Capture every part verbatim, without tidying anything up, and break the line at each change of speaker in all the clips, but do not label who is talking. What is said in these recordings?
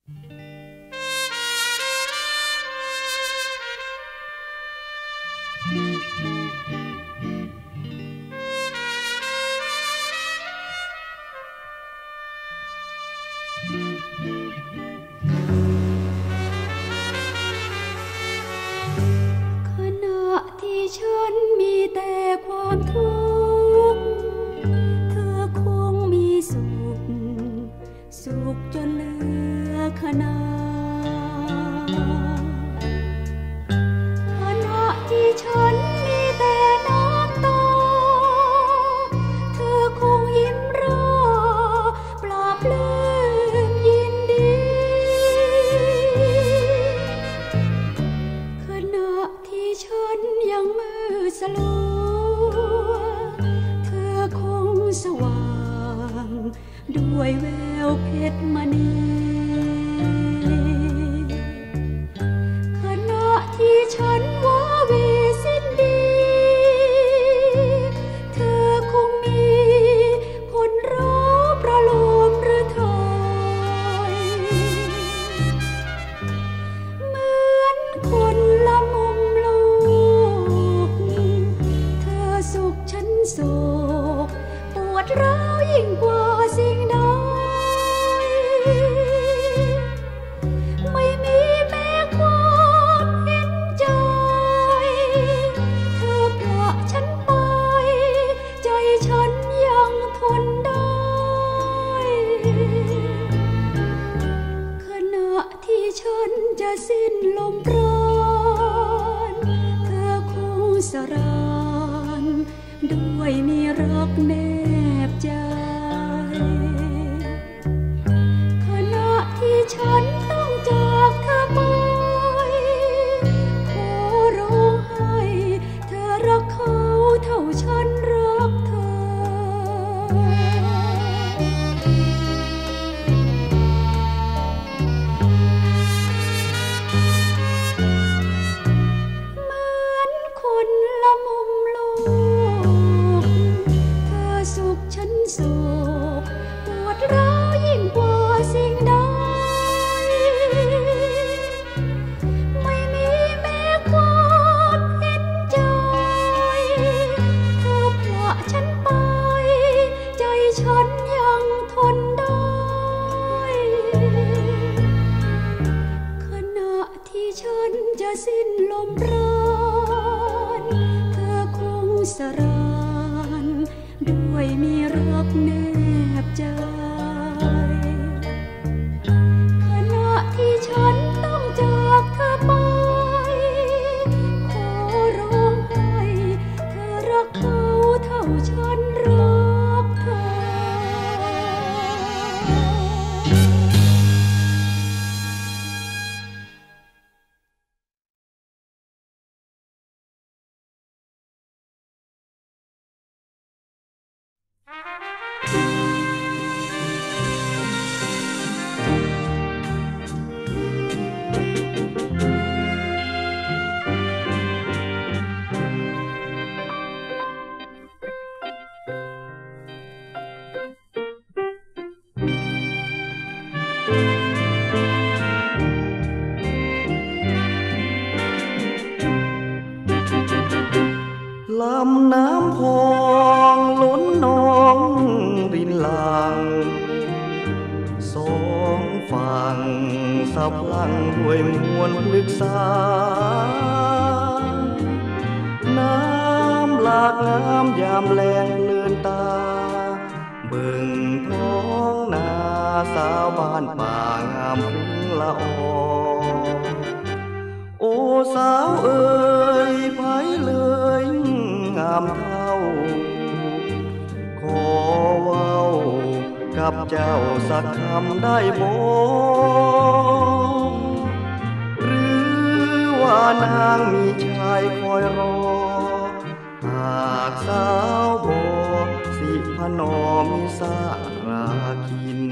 ฉันมีแต่ความทุกข์เธอคงมีสุขสุขจนเหลือขนาขณะที่ฉันมีแต่น้ำตาเธอคงยิ้มร่าปลอบปลื้มยินดีขณะที่ฉันยังมืดสลัวเธอคงสว่างด้วยแววเพชรมณีขณะที่ฉันว้าเหวสิ้นดีเธอคงมีผลร้าวประโลมหรือถอยเหมือนคนละมุมโลกเธอสุขฉันโศกปวดร้าวยิ่งกว่าสิ่งใดไม่มีแม้ความเห็นใจเธอผละฉันไปใจฉันยังทนได้ขณะที่ฉันจะสิ้นลมปราณเธอคงสรานด้วยมีรักแนบใจขณะที่ฉันต้องจากเธอไปขอร้องให้เธอรักเขาเท่าฉันรักเธอเหมือนคนละมุมโลกเธอสุขฉันโศกปวดร้าวยิ่งกว่าสิ่งใดไม่มีแม้ความเห็นใจเธอผละฉันไปใจฉันยังทนได้ขณะที่ฉันจะสิ้นลมปราณเธอคงสรานด้วยมีรักแนบใจขณะที่ฉันต้องจากเธอไปขอร้องให้เธอรักเขาเท่าฉันรักเธอ
ลำน้ำพองล้นนองรินหลังสองฝั่งสับลังด้วยมวลพฤกษาน้ำหลากงามยามแลงเลือนตาบึงท้องนาสาวบ้านป่างามพริ้งละออโอ้สาวเอ๋ยไผเลยงามเท่าขอเว้ากับเจ้าสักคำได้บ่หรือว่านางมีชายคอยรอหากสาวบ่สิพนอมิสาราคิน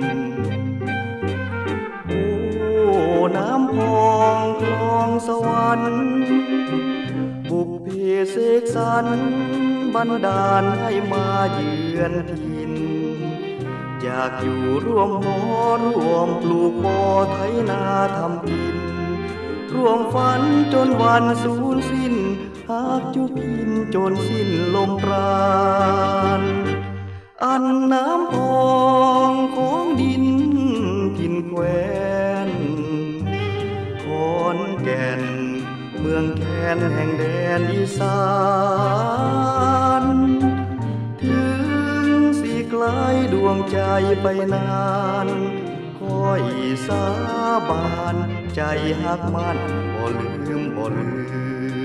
โอ้น้ำพองคลองสวรรค์บุพเพเสกสรรบันดาลให้มาเยือนถิ่นอยากอยู่ร่วมหอร่วมปลูกบ่อไถนาทำกินร่วมฝันจนวันสูญสิ้นหากจุพินจนสิ้นลมปราณอันน้ำพองของดินกินแควนขอนแก่นเมืองแคนแห่งแดนอีสานถึงสิไกลดวงใจไปนานคอยสาบานใจหักมันบ่ลืมบ่ลืม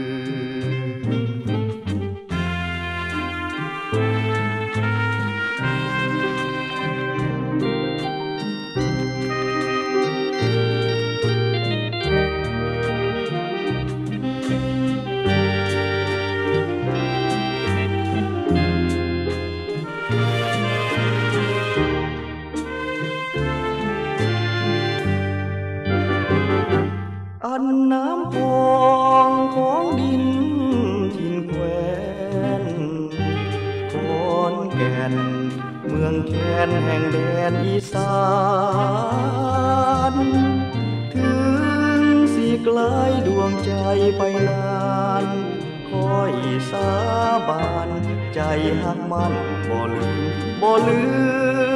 อันน้ำพองของดินถิ่นแควนขอนแก่นเมืองแคนแห่งแดนอีสานถึงสิไกลดวงใจไปนานคอยสาบานใจหักมันบ่ลืมบ่ลืม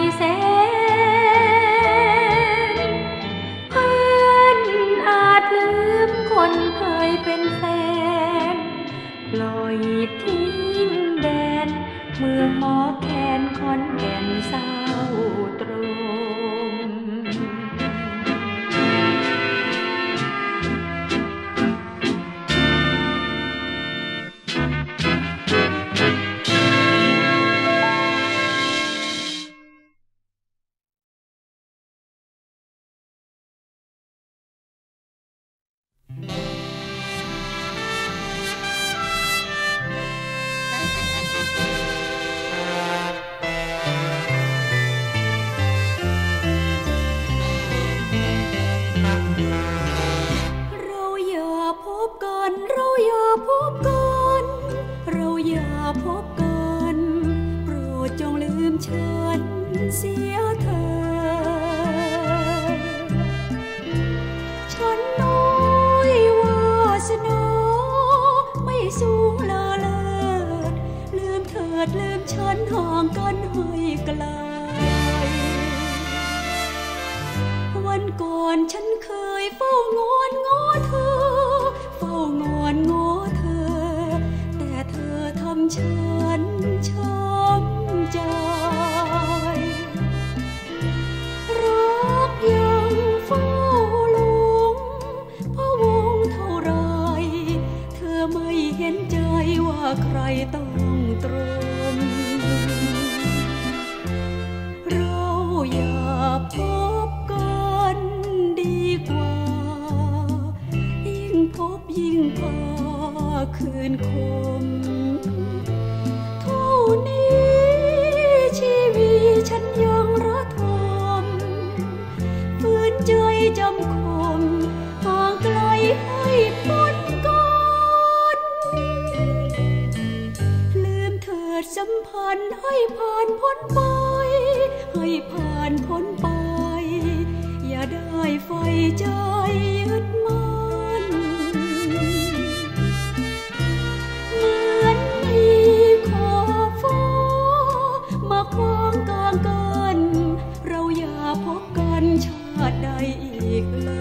แสนเพื่อนอาจลืมคนเคยเป็นแฟนปล่อยทิ้งแดนเมืองหมอแคนขอนแก่นเศร้าตรม
ลืมฉันห่างกันให้ไกลวันก่อนฉันเคยเฝ้างอนง้อเธอเฝ้างอนง้อเธอแต่เธอทำฉันช้ำใจรักยังเฝ้าหลงพะวงเท่าไรเธอไม่เห็นใจว่าใครต้องตรมเราอย่าพบกันดีกว่ายิ่งพบยิ่งพาคืนคมเท่านี้ชีวิตฉันยังระทมฝืนใจจำคมห่างไกลให้พ้นกันลืมเถิดสัมพันธ์ให้ผ่านพ้นไปให้ผ่านพ้นไปอย่าได้ไฟใจยึดมั่นเหมือนมีขอบฟ้ามาขวางกลางกันเราอย่าพบกันชาติใดอีกเลย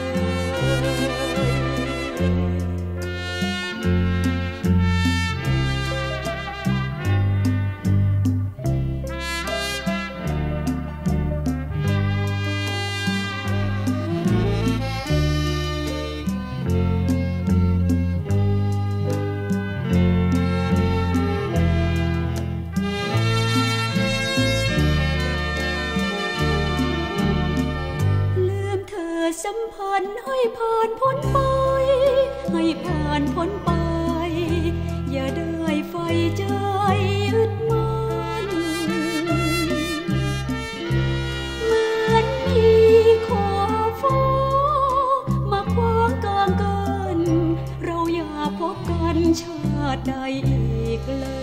สัมพันธ์ให้ผ่านพ้นไปให้ผ่านพ้นไปอย่าได้ไฟใจยึดมั่นเหมือนมีขอบฟ้ามาขวางกลางกันเราอย่าพบกันชาติใดอีกเลย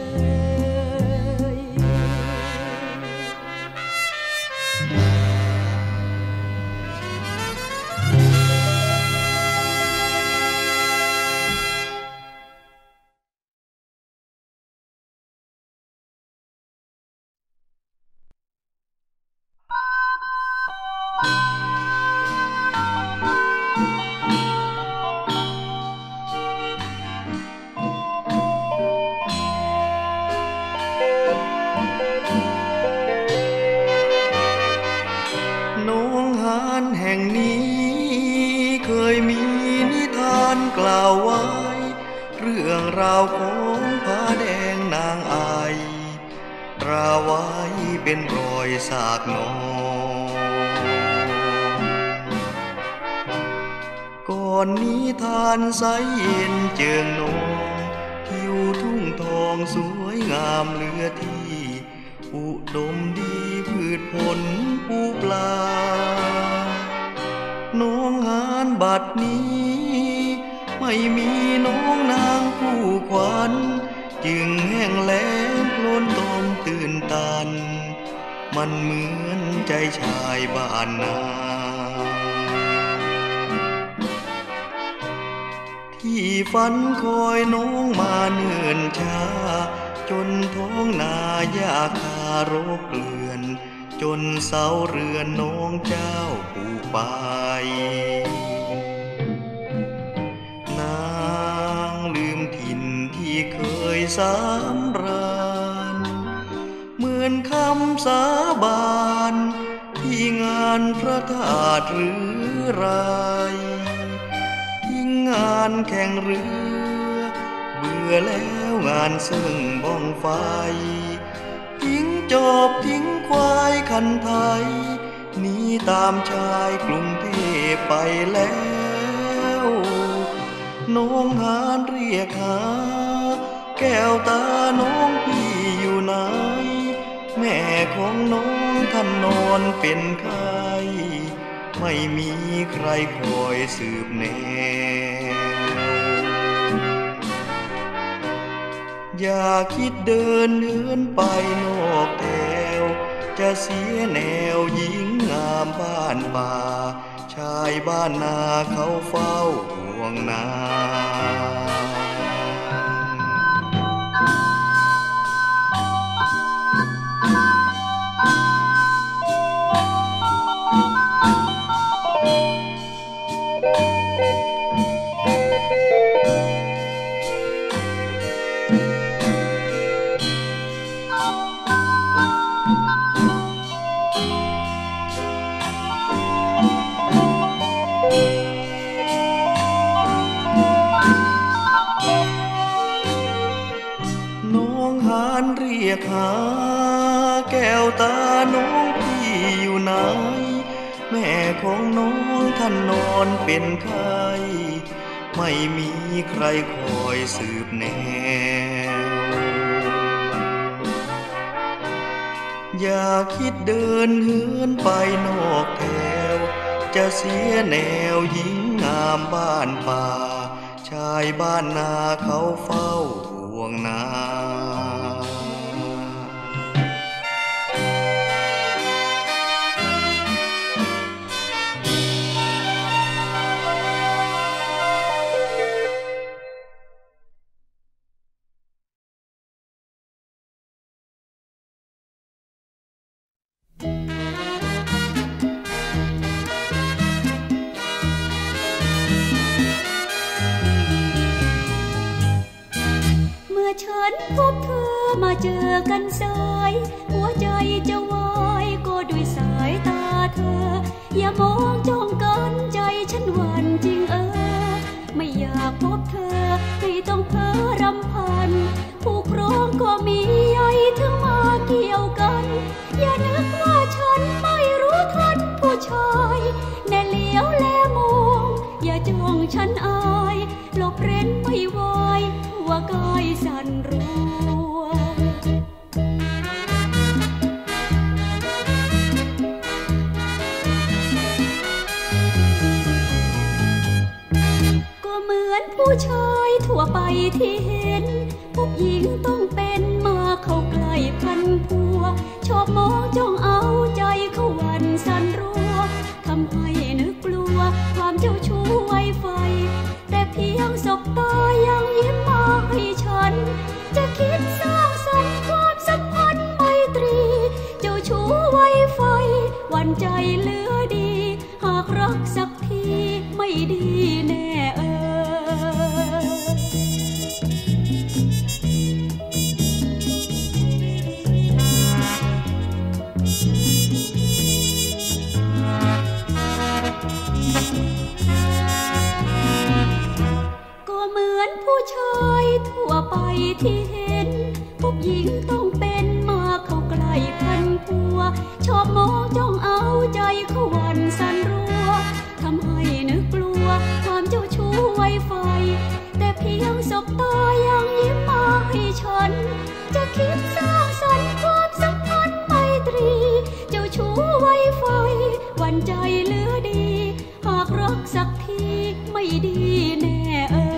กล่าวไว้เรื่องราวของผาแดงนางไอตราไว้เป็นรอยสากนองก่อนนี้ทานใสเย็นเจิงนองทิวทุ่งทองสวยงามเหลือที่อุดมดีพืชผลปูปลาน้องหานบัดนี้ไม่มีน้องนางผู้ขวัญจึงแห้งแล้งโคลนตมตื่นตันมันเหมือนใจชายบ้านนาที่ฝันคอยน้องมาเนิ่นช้าจนท้องนาหญ้าคาารกเกลื่อนจนเสาเรือนน้องเจ้าผูกไปนางลืมถิ่นที่เคยสำราญเหมือนคำสาบานที่งานพระธาตุหรือไรทิ้งงานแข่งเรือเบื่อแล้วงานซึ่งบ้องไฟทิ้งจอบทิ้งควายคันไทยหนีตามชายกรุงเทพไปแล้วน้องหานเรียกหาแก้วตาน้องพี่อยู่ไหนแม่ของน้องท่านนอนเป็นไข้ไม่มีใครคอยสืบแนวอย่าคิดเดินเหินไปนอกแถวจะเสียแนวหญิงงามบ้านป่าชายบ้านนาเขาเฝ้าห่วงนาเรียกหาแก้วตาน้องพี่อยู่ไหนแม่ของน้องท่านนอนเป็นไข้ไม่มีใครคอยสืบแนวอย่าคิดเดินเหินไปนอกแถวจะเสียแนวหญิงงามบ้านป่าชายบ้านนาเขาเฝ้าห่วงนา
ฉันพบเธอมาเจอกันสายหัวใจจะวายก็ด้วยสายตาเธออย่ามองจ้องกันใจฉันหวั่นจริงเออไม่อยากพบเธอให้ต้องเพ้อรำพันผู้ครองก็มีใยถึงมาเกี่ยวกันอย่านึกว่าฉันไม่รู้ทันผู้ชายแน่เลี้ยวแลมองอย่าจ้องฉันอายหลบเร้นไม่ไหวว่ากายสั่นรัวก็เหมือนผู้ชายทั่วไปที่เห็นผู้หญิงต้องเป็นมาเข้าใกล้พันผัวชอบมองจ้องเอาใจเขาหวั่นสั่นรัวทำให้นึกกลัวความเจ้าชู้ไวไฟแต่เพียงสบตายังยิ้มมาให้ฉันจะคิดสร้างสรรค์ความสัมพันธ์ไมตรีเจ้าชู้ไวไฟหวั่นใจเหลือดีหากรักสักทีไม่ดีแน่เออเหมือนผู้ชายทั่วไปที่เห็นผู้หญิงต้องเป็นมาเข้าใกล้พันผัวชอบมองจ้องเอาใจเขาหวั่นสั่นรัวทำให้นึกกลัวความเจ้าชู้ไวไฟแต่เพียงสบตายังยิ้มมาให้ฉันจะคิดสร้างสรรค์ความสัมพันธ์ไมตรีเจ้าชู้ไวไฟหวั่นใจเหลือดีหากรักสักทีไม่ดีแน่เออ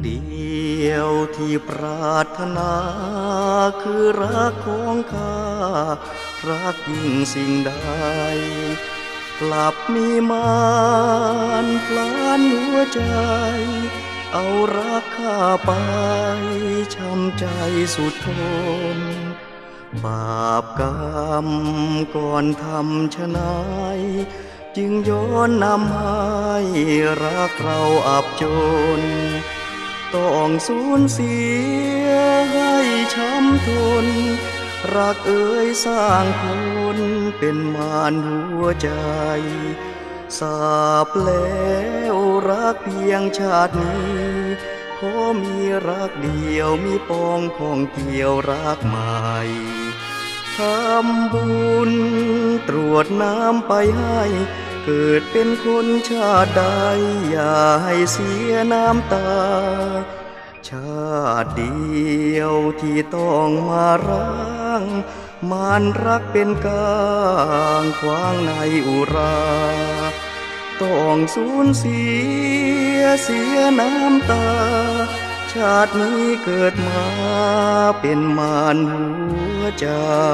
เดียวที่ปรารถนาคือรักของข้ารักยิ่งสิ่งใดกลับมีมารพลานหัวใจเอารักข้าไปช้ำใจสุดทนบาปกรรมก่อนทำชะนายจึงย้อนนำให้รักเราอับจนต้องสูญเสียให้ช้ำทนรักเอ่ยสร้างคนเป็นมารหัวใจสาบแล้วรักเพียงชาตินี้ขอมีรักเดียวมีปองของเกี่ยวรักใหม่ทำบุญตรวจน้ำไปให้เกิดเป็นคนชาติใดอย่าให้เสียน้ำตาชาติเดียวที่ต้องมาร้างมารรักเป็นกลางขวางในอุราต้องสูญเสียเสียน้ำตาชาตินี้เกิดมาเป็นมารหัวใจ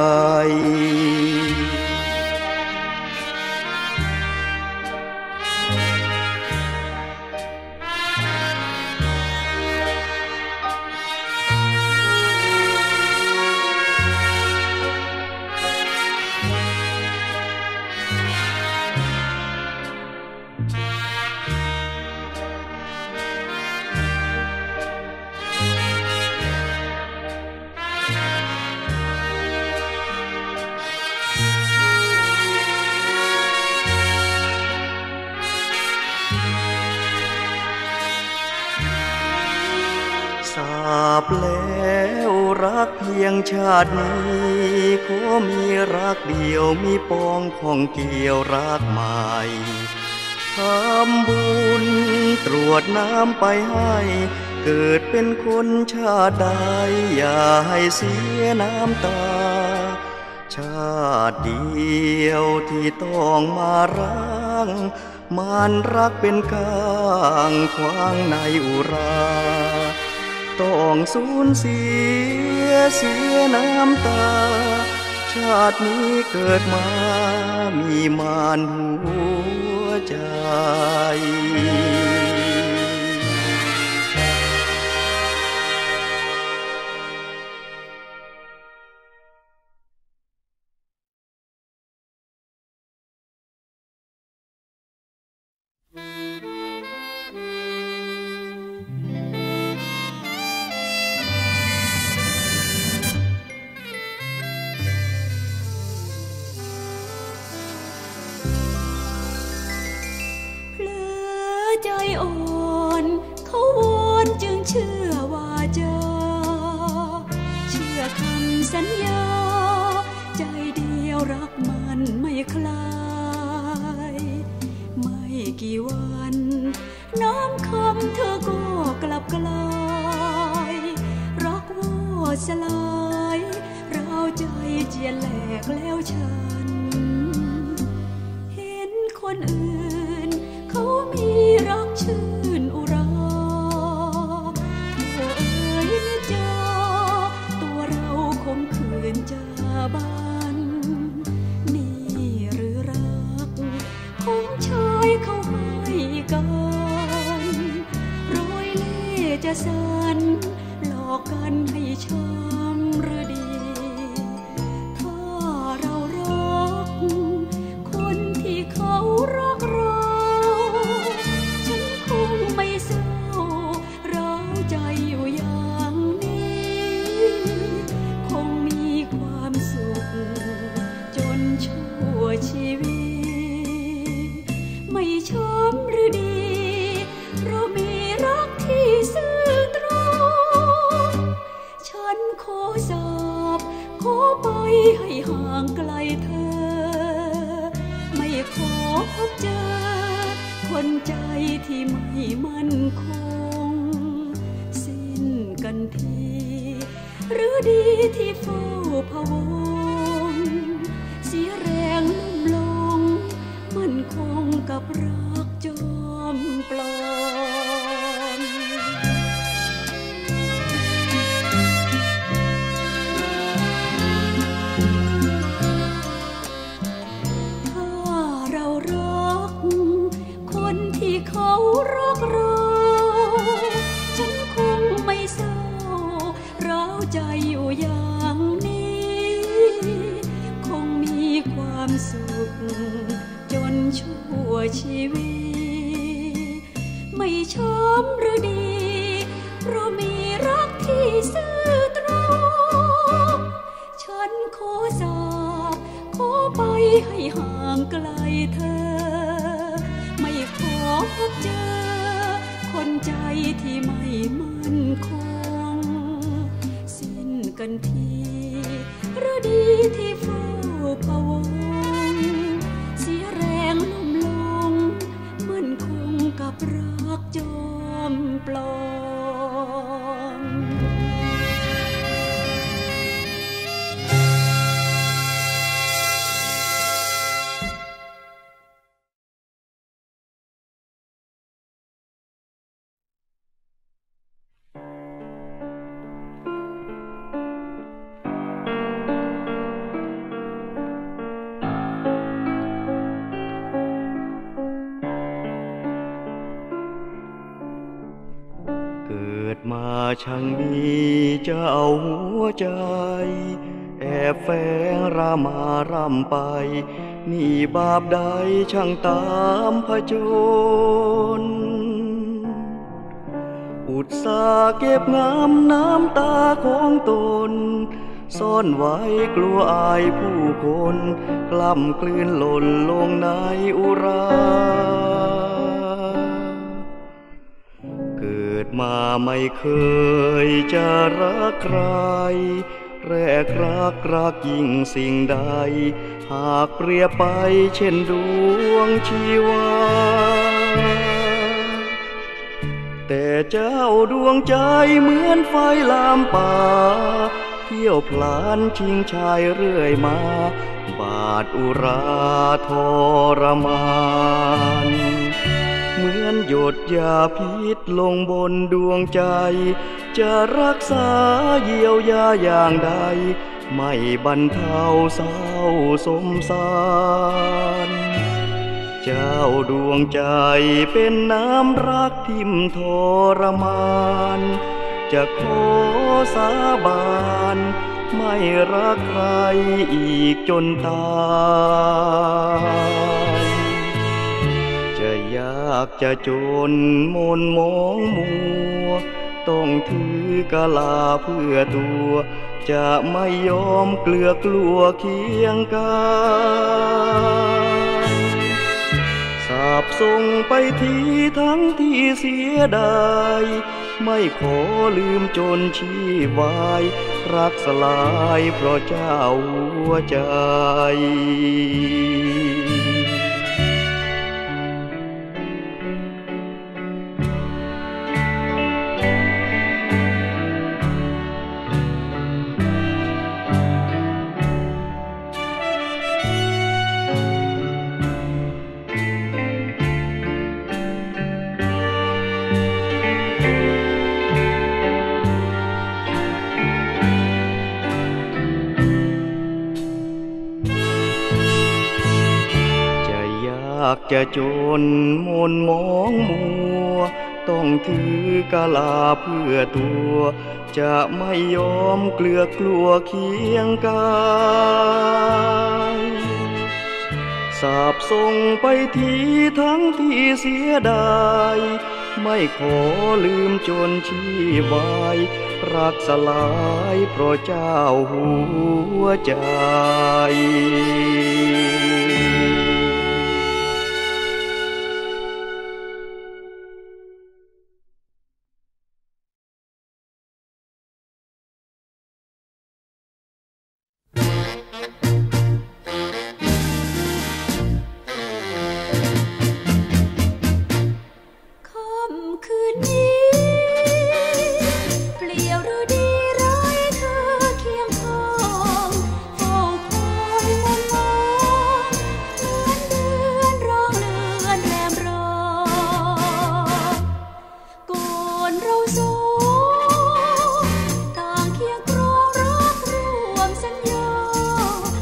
สาบแล้วรักเพียงชาตินี้ขอมีรักเดียวมีปองของเกี่ยวรักใหม่ทำบุญตรวจน้ำไปให้เกิดเป็นคนชาติใดอย่าให้เสียน้ำตาชาติเดียวที่ต้องมาร้างมารรักเป็นกลางขวางในอุราต้องสูญเสียเสียน้ำตาชาตินี้เกิดมามีมารหัวใจ
ใจอ่อนเขาวอนจึงเชื่อว่าเจอเชื่อคำสัญญาใจเดียวรักมันไม่คลายไม่กี่วันน้ำคำเธอก็กลับกลายรักว่าสลายเราใจเจียนแหลกแล้วฉันเห็นคนอื่นเขามีรักชื่นอุราโธ่เอ๋ยนิจาตัวเราคงคืนจาบ้านนี่หรือรักของชายเขาให้กันรอยเล่ห์จะสั่นหลอกกันให้ช้ำหรือดีถ้าเรารักคนที่เขารักเราไม่เศร้าเราใจอยู่อย่างนี้คงมีความสุขจนชั่วชีวิตไม่ช้ำหรือดีเรามีรักที่ซื่อตรงฉันขอสาบขอไปให้ห่างไกลเธอไม่ขอพบเจอคนใจที่ไม่มั่นคงสิ้นกันทีหรือดีที่เฝ้าพะวงเสียแรงลุ่มลงมั่นคงกับรักจอมปลอมให้ห่างไกลเธอไม่ขอพบเจอคนใจที่ไม่มั่นคงสิ้นกันทีหรือดีที่เฝ้าพะวงเสียแรงลุ่มลงมั่นคงกับรักจอมปลอม
มาช่างมีเจ้าหัวใจแอบแฝงรามาร่ำไปนี่บาปใดช่างตามผจญอุตส่าห์เก็บงำน้ำตาของตนซ่อนไว้กลัวอายผู้คนกล้ำกลืนหล่นลงในอุราเกิดมาไม่เคยจะรักใครแรกรักรักยิ่งสิ่งใดหากเปรียบไปเช่นดวงชีวาแต่เจ้าดวงใจเหมือนไฟลามป่าเที่ยวพลานชิงชายเรื่อยมาบาดอุราทรมานเหมือนหยดยาพิษลงบนดวงใจจะรักษาเยียวยาอย่างใดไม่บรรเทาเศร้าสมสารเจ้าดวงใจเป็นน้ำรักทิ่มทรมานจะขอสาบานไม่รักใครอีกจนตายจะยากจะจนมนมองมัวต้องถือกะลาเพื่อตัวจะไม่ยอมเกลือกลัวเคียงกายสาบส่งไปทีทั้งที่เสียดายไม่ขอลืมจนชีวายรักสลายเพราะเจ้าหัวใจจะจนมนมองมัวต้องถือกะลาเพื่อตัวจะไม่ยอมเกลือกลัวเคียงกายสาบส่งไปทีทั้งที่เสียดายไม่ขอลืมจนชีวายรักสลายเพราะเจ้าหัวใจ
เ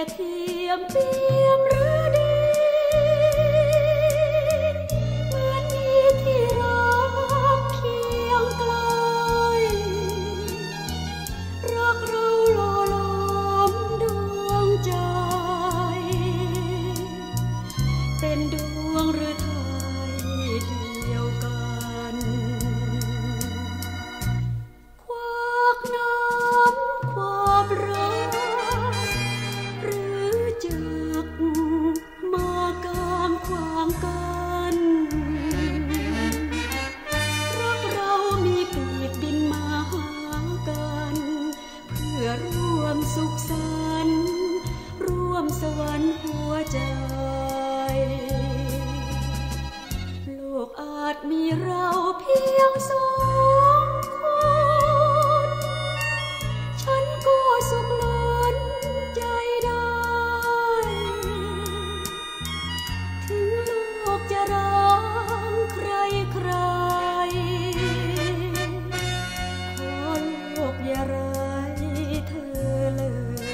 เทียมเปียมหรือดีเหมือนมีที่รักเคียงไกลรักเราหล่อหลอมดวงใจเป็นดวงฤทัยเดียวกันควักน้ำความรักหรือจึกมากางขวางกันรักเรามีปีกบินมาหากันเพื่อร่วมสุขสันต์ร่วมสวรรค์หัวใจโลกอาจมีเราเพียงสองคนฉันก็สุขล้นใจได้ถึงโลกจะร้างใครใครขอโลกอย่าร้ายเธอเลย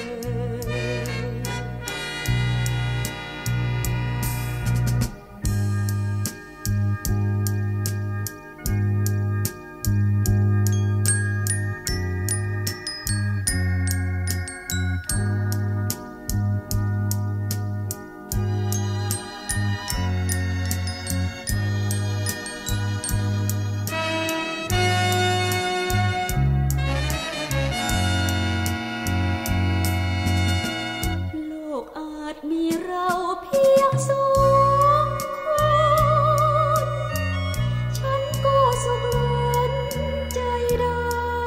มีเราเพียงสองคนฉันก็สุขล้นใจได้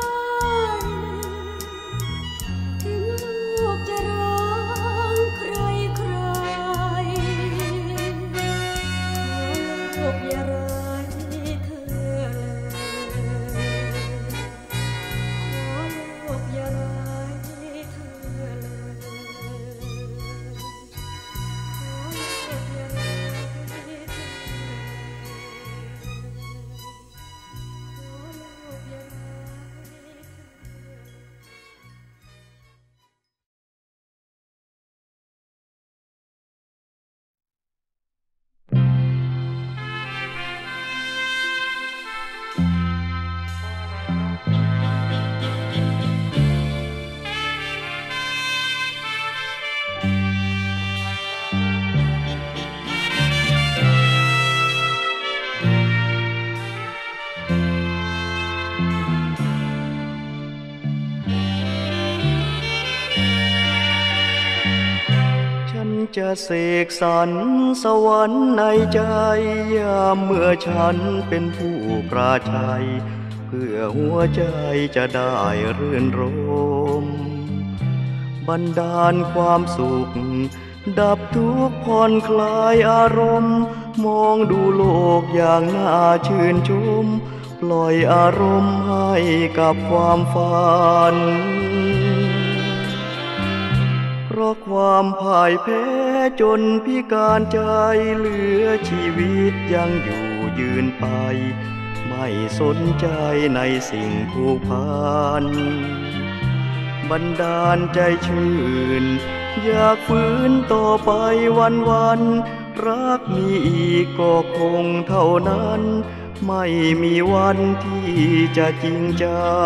ถึงโลกจะร้างใครใครขอโลกอย่าร้ายเธอเลยขอโลกอย่าร้ายเธอเลย
จะเสกสรรสวรรค์ในใจยามเมื่อฉันเป็นผู้ปราชัยเพื่อหัวใจจะได้รื่นรมบันดาลความสุขดับทุกข์ผ่อนคลายอารมณ์มองดูโลกอย่างน่าชื่นชมปล่อยอารมณ์ให้กับความฝันเพราะความพ่ายแพ้จนพิการใจเหลือชีวิตยังอยู่ยืนไปไม่สนใจในสิ่งผูกพันบันดาลใจชื่นอยากฟื้นต่อไปวันวันรักมีอีกก็คงเท่านั้นไม่มีวันที่จะจริงใจ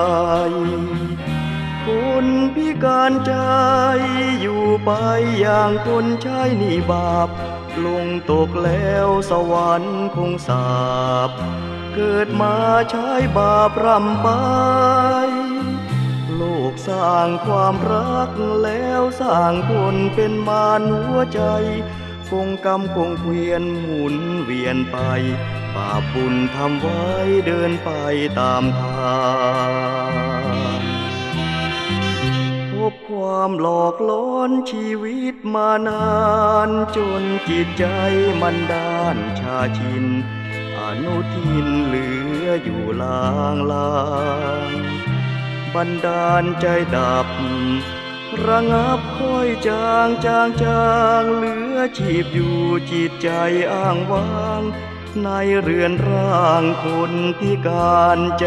คนพิการใจอยู่ไปอย่างคนใช้หนี้บาปลงตกแล้วสวรรค์คงสาปเกิดมาใช้บาปรำไปโลกสร้างความรักแล้วสร้างคนเป็นมารหัวใจคงกรรมคงเกวียนหมุนเวียนไปบาปบุญทำไว้เดินไปตามทางพบความหลอกล้อนชีวิตมานานจนจิตใจมันด้านชาชินอนุทินเหลืออยู่ลางลางบันดาลใจดับระงับค่อยจางจางจางเหลือชีพอยู่จิตใจอ้างว้างในเรือนร่างคนพิการใจ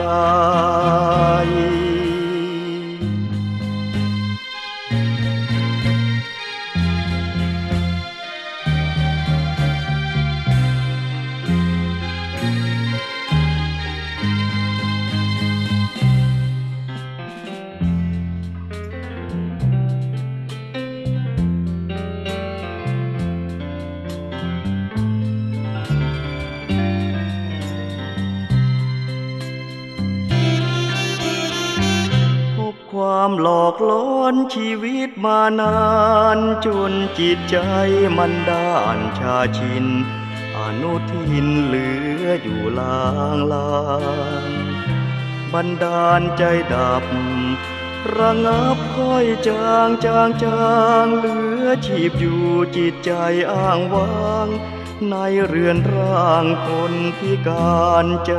ความหลอกล้อนชีวิตมานานจนจิตใจมันด้านชาชินอนุทินเหลืออยู่ลางลางบันดาลใจดับระงับค่อยจางจางจางเหลือชีพอยู่จิตใจอ้างว้างในเรือนร่างคนพิการใจ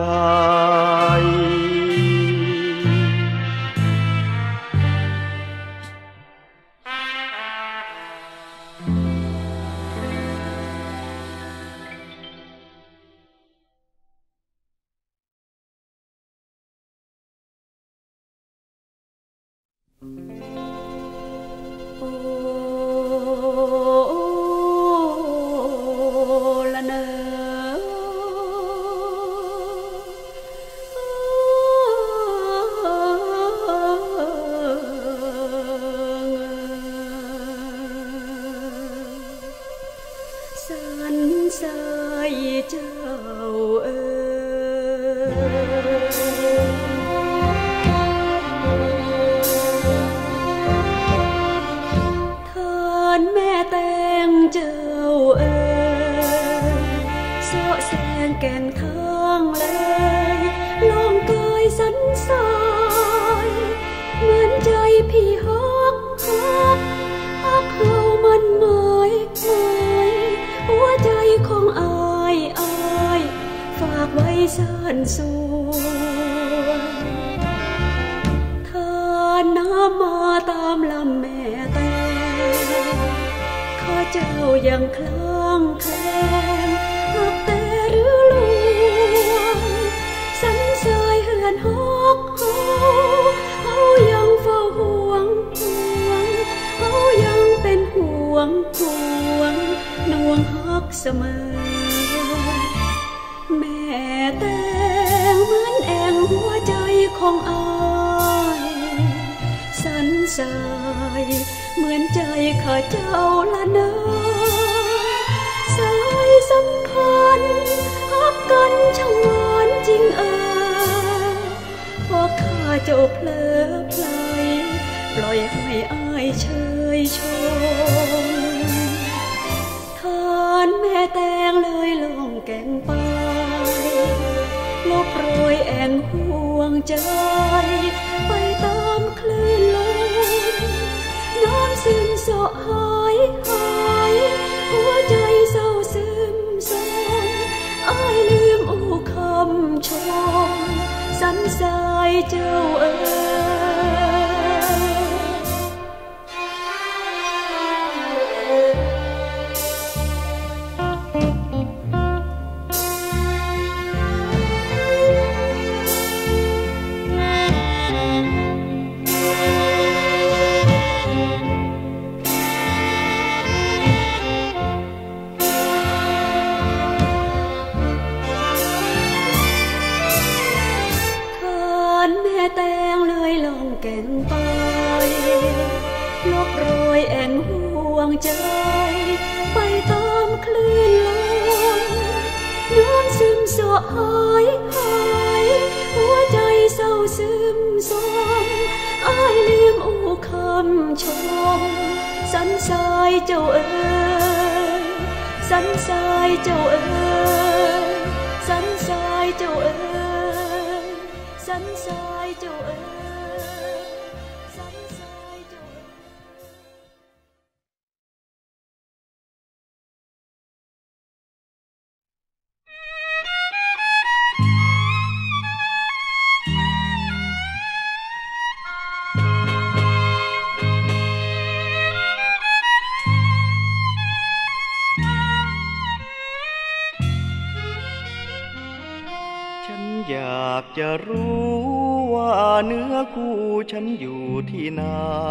อยากจะรู้ว่าเนื้อคู่ฉันอยู่ที่ไหน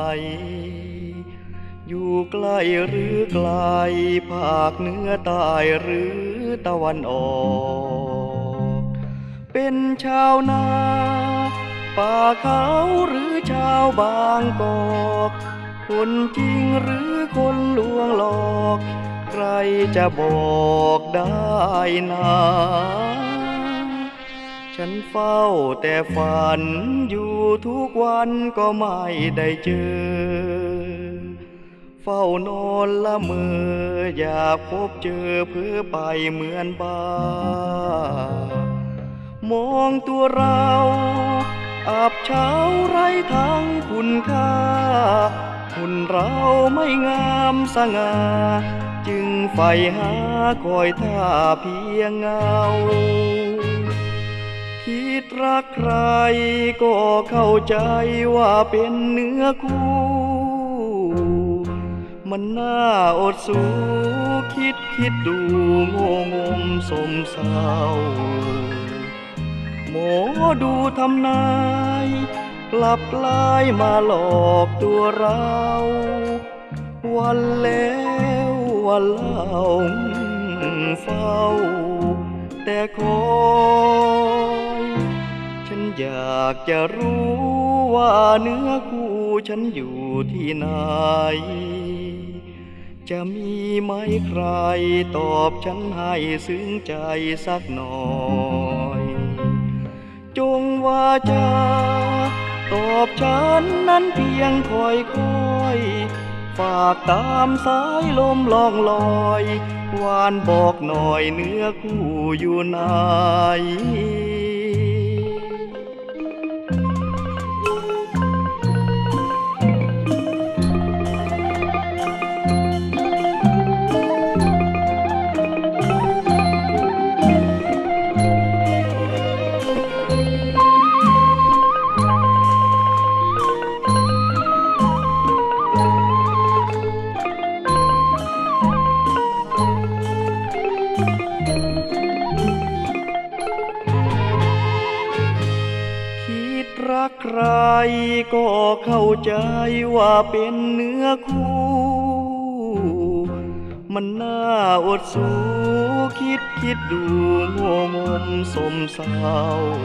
อยู่ใกล้หรือไกลภาคเหนือใต้หรือตะวันออกเป็นชาวนาป่าเขาหรือชาวบางกอกคนจริงหรือคนลวงหลอกใครจะบอกได้นะฉฉันเฝ้าแต่ฝันอยู่ทุกวันก็ไม่ได้เจอเฝ้านอนละเมออยากพบเจอเพื่อไปเหมือนบ้ามองตัวเราอับเฉาไร้ทั้งคุณค่าหุ่นเราไม่งามสง่าจึงใฝ่หาคอยท่าเพียงเงาคิดรักใครก็เข้าใจว่าเป็นเนื้อคู่มันน่าอดสูคิดคิดดูโง่งมสมเศร้าหมอดูทำนายกลับกลายมาหลอกตัวเราวันแล้ววันเล่าเฝ้าแต่คอยฉันอยากจะรู้ว่าเนื้อคู่ฉันอยู่ที่ไหนจะมีไหมใครตอบฉันให้ซึ้งใจสักหน่อยจงว่าจะตอบฉันนั้นเพียงคอยคอยฝากตามสายลมล่องลอยวานบอกหน่อยเนื้อคู่อยู่ไหนรักใครก็เข้าใจว่าเป็นเนื้อคู่มันน่าอดสูคิดคิดดูโง่งมสมเศร้า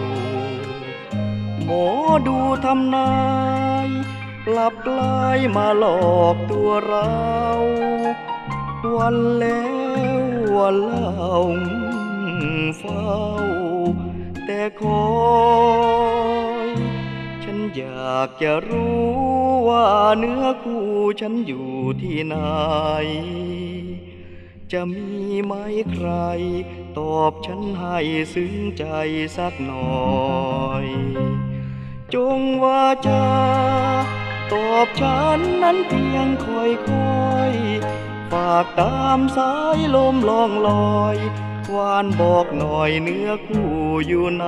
หมอดูทำนายกลับกลายมาหลอกตัวเราวันแล้ววันเล่าเฝ้าแต่คอยฉันอยากจะรู้ว่าเนื้อคู่ฉันอยู่ที่ไหนจะมีไหมใครตอบฉันให้ซึ้งใจสักหน่อยจงว่าจะตอบฉันนั้นเพียงคอยคอยฝากตามสายลมล่องลอยวานบอกหน่อยเนื้อคู่อยู่ไหน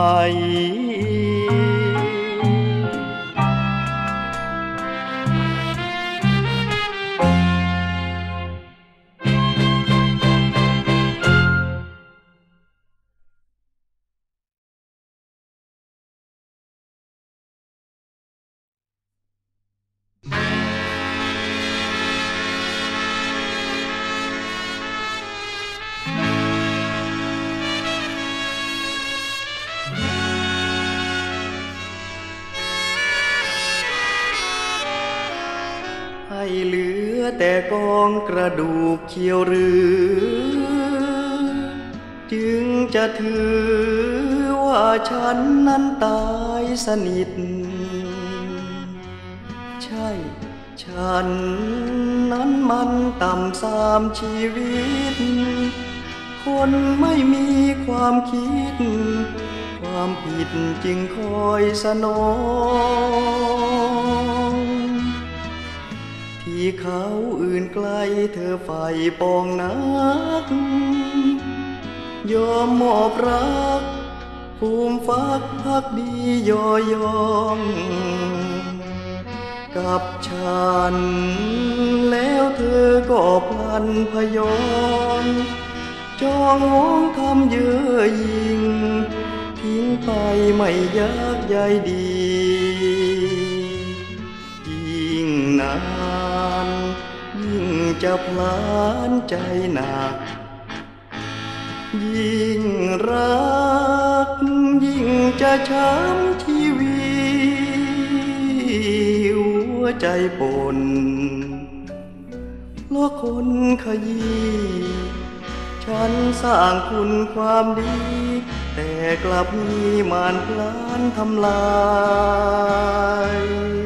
ให้เหลือแต่กองกระดูกเขียวหรือจึงจะถือว่าฉันนั้นตายสนิทใช่ฉันนั้นมันต่ำสามชีวิตคนไม่มีความคิดความผิดจึงคอยสนองที่เขาอื่นไกลเธอไฟปองนักยอมมอบรักภูมิฟักพักดียอยองกับฉันแล้วเธอก็พลันพยองจองมองทำเยื่อยิงทิ้งไปไม่ยักใยดียิ่งนานยิ่งจะพลานใจหนักยิ่งรักยิ่งจะช้ำชีวิตหัวใจปนเพราะคนขยี้ฉันสร้างคุณความดีแต่กลับมีมารพลานทำลาย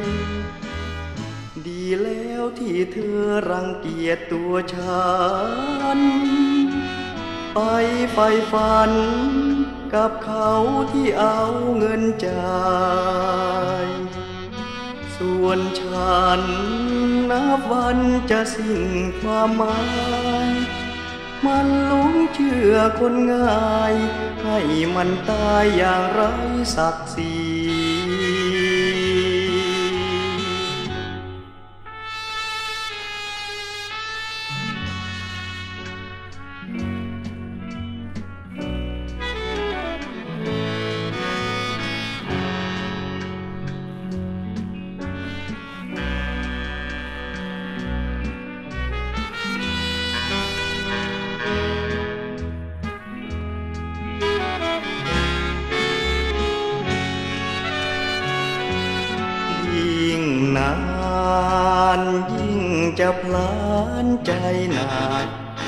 ดีแล้วที่เธอรังเกียจตัวฉันไปไฟฝันกับเขาที่เอาเงินจ่ายส่วนฉันนับวันจะสิ้นความหมายมันหลงเชื่อคนง่ายให้มันตายอย่างไร้ศักดิ์ศรีนานยิ่งจะพลานใจหนัก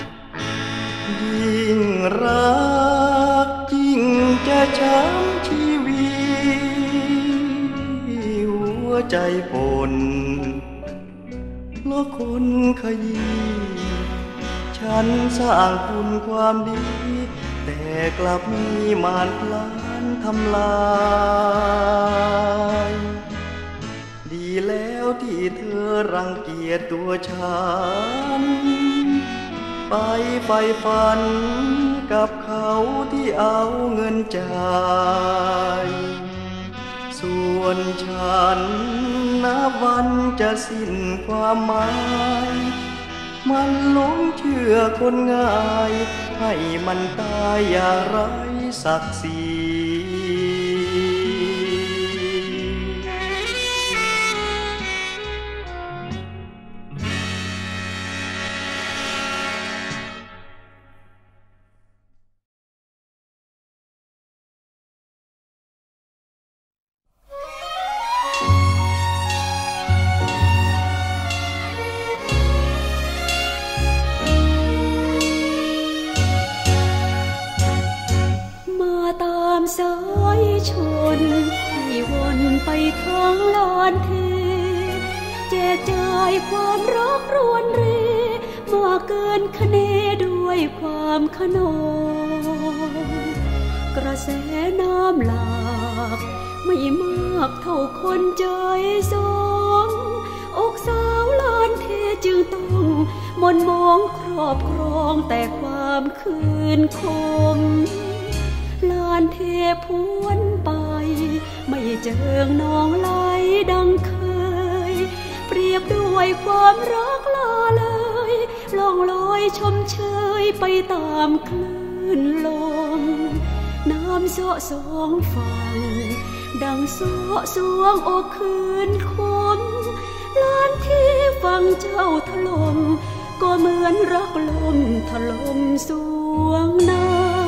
ยิ่งรักยิ่งจะช้ำชีวิตหัวใจปนเพราะคนขยี้ฉันสร้างคุณความดีแต่กลับมีมารพลานทำลายดีแล้วที่เธอรังเกียจตัวฉันไปไฟฝันกับเขาที่เอาเงินจ่ายส่วนฉันนับวันจะสิ้นความหมายมันหลงเชื่อคนง่ายให้มันตายอย่างไร้ศักดิ์ศรี
สายชนที่วนไปทั้งลานเทแจกจ่ายความรักรวนเรมาเกินคะเนด้วยความขนองกระแสน้ำหลากไม่มากเท่าคนใจสองอกสาวลานเทจึงต้องมนมองครอบครองแต่ความคืนคมลานเทพวนไปไม่เจิงนองไหลดังเคยเปรียบด้วยความรักลาเลยล่องลอยชมเชยไปตามคลื่นลมน้ำเสาะสองฝั่งดังเสาะสวงอกคืนคมลานที่ฟังเจ้าถล่มก็เหมือนรักลมถล่มสวงนา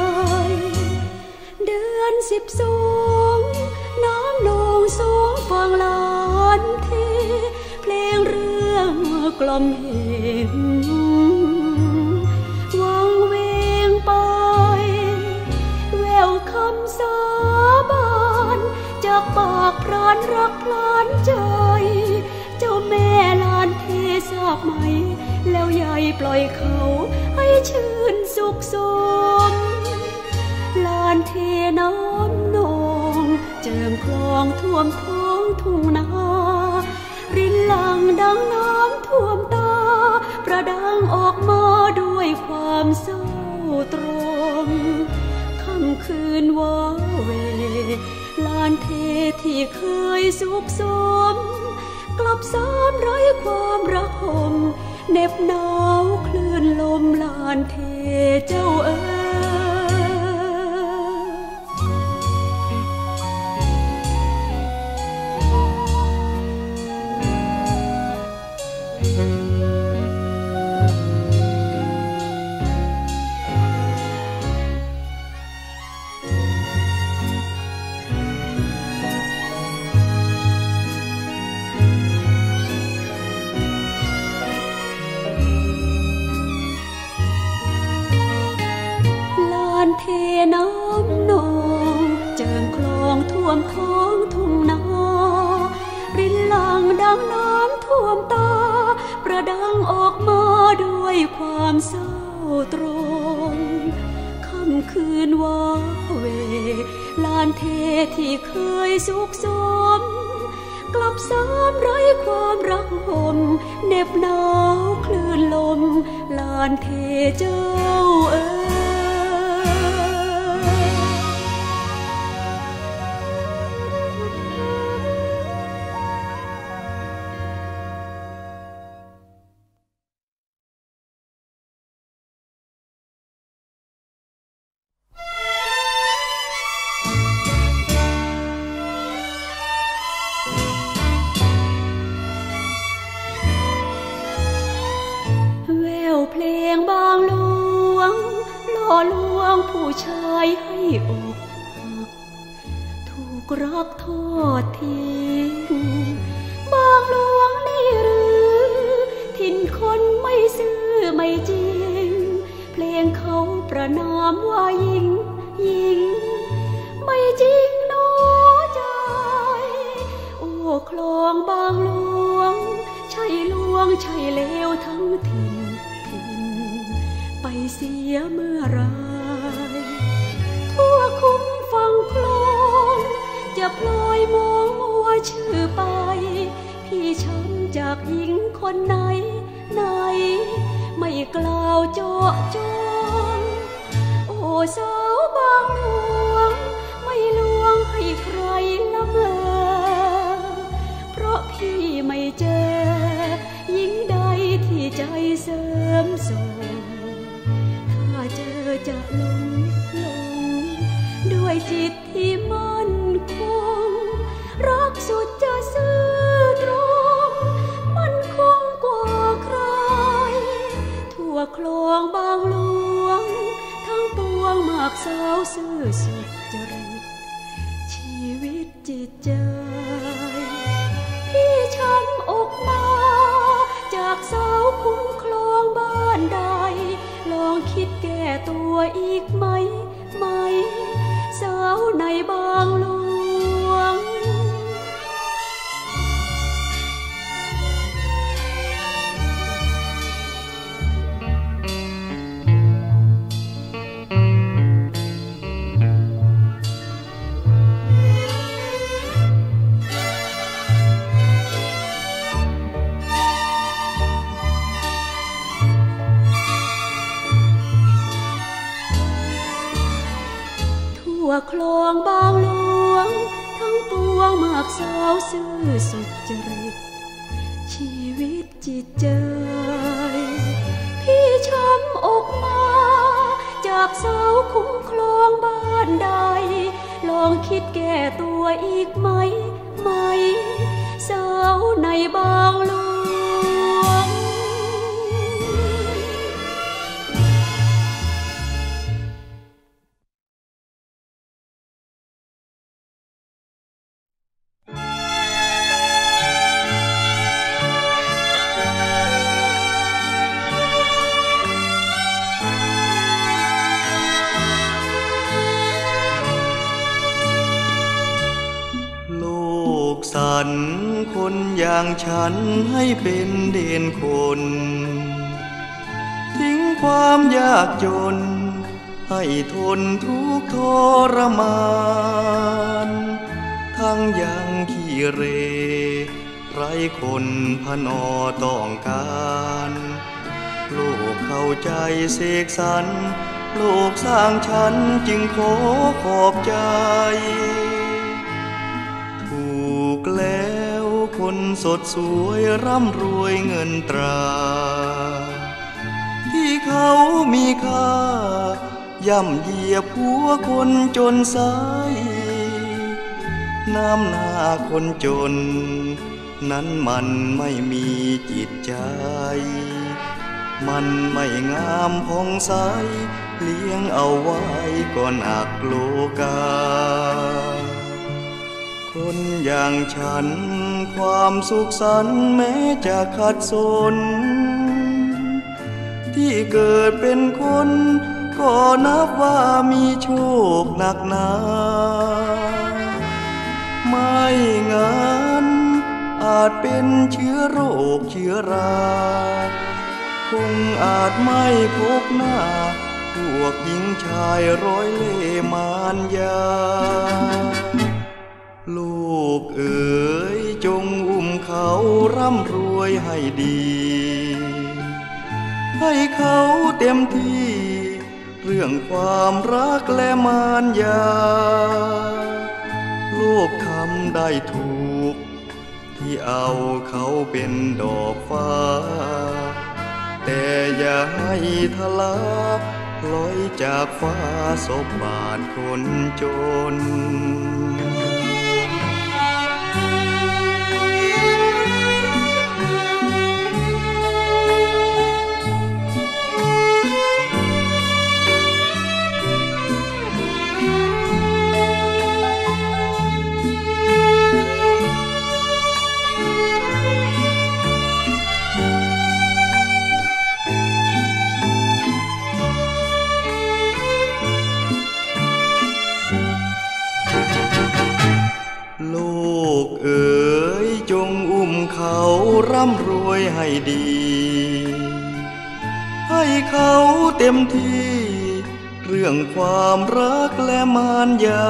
เดือนสิบสองน้ำนองสองฝั่งลานเทเพลงเรื่องกล่อมเหงวังเวงไปแววคำสาบานจากปากพรานรักพลานใจเจ้าแม่ลานเททราบไหมแล้วยายปล่อยเขาให้ชื่นสุขสมลานเทน้ำนองเจิมคลองท่วมท้องทุ่งนารินหลังดังน้ำท่วมตาประดังออกมาด้วยความเศร้าตรมค่ำคืนว้าเวลานเทที่เคยสุขสมกลับซ้ำไร้ความระหมเหน็บหนาวคลื่นลมลานเทเจ้าเอ๋ยมท้องทุ่งนารินหลั่งดังน้ำท่วมตาประดังออกมาด้วยความเศร้าตรงค่ำคืนว้าเหวลานเทที่เคยสุขสมกลับซ้ำไร้ความรักห่มเหน็บหนาวคลื่นลมลานเทเจ้าเอ๋ยเพลงบางหลวงล่อลวงผู้ชายให้อกหักถูกรักทอดทิ้งบางหลวงนี่หรือถิ่นคนไม่ซื่อไม่จริงเพลงเขาประนามว่ายิงยิงไม่จริงหนอใจโอ้คลองบางหลวงใช่ลวงใช่เลวทั้งถิ่นไปเสียเมื่อไรทั่วคุ้มฟังคลองจะพลอยมองมัวชื่อไปพี่ช้ำจากหญิงคนไหนไหนไม่กล่าวเจาะจงโอ้สาวบางหลวงไม่ลวงให้ใครละเมอเพราะพี่ไม่เจอหญิงใดที่ใจเสริมส่งเจอจะลงลงด้วยจิตที่มั่นคงรักสุดจะซื่อตรงมันคงกว่าใครทั่วคลองบางหลวงทั้งปวงมากสาวซื่อสุดจริตชีวิตจิตใจพี่ช้ำอกมาจากสาวคุ้มคลองบ้านใดลองคิดแก้ตัวอีกไหมไหมสาวในบางหลวงคลองบางหลวงทั้งปวงมากสาวซื่อสุดจริตชีวิตจิตใจพี่ช้ำอกมาจากสาวคุ้มครองบ้านใดลองคิดแก้ตัวอีกไหมไหมสาวในบางหลวง
สันคนอย่างฉันให้เป็นเด่นคนทิ้งความยากจนให้ทนทุกข์ทรมานทั้งยังขี้เรไร้คนพนอต้องการโลกเข้าใจเสกสรรโลกสร้างฉันจึงขอขอบใจแล้วคนสดสวยร่ำรวยเงินตราที่เขามีค่าย่ำเหยียบหัวคนจนสายน้ำหน้าคนจนนั้นมันไม่มีจิตใจมันไม่งามผ่องใสเลี้ยงเอาไว้ก่อนอักโลกาคนอย่างฉันความสุขสันต์แม้จะขัดสนที่เกิดเป็นคนก็นับว่ามีโชคหนักหนาไม่งั้นอาจเป็นเชื้อโรคเชื้อราคงอาจไม่พบหน้าพวกหญิงชายร้อยเล่ห์มารยาลูกเอ๋ยจงอุ้มเขาร่ำรวยให้ดีให้เขาเต็มที่เรื่องความรักและมารยาลูกทำได้ถูกที่เอาเขาเป็นดอกฟ้าแต่อย่าให้ทะลาลอยจากฟ้าสบบาทคนจนเขาร่ำรวยให้ดีให้เขาเต็มที่เรื่องความรักและมารยา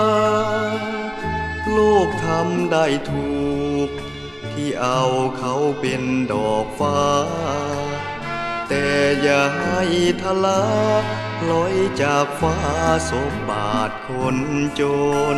โลกทำได้ถูกที่เอาเขาเป็นดอกฟ้าแต่อย่าให้ทะลาลอยจากฟ้าสบบาทคนจน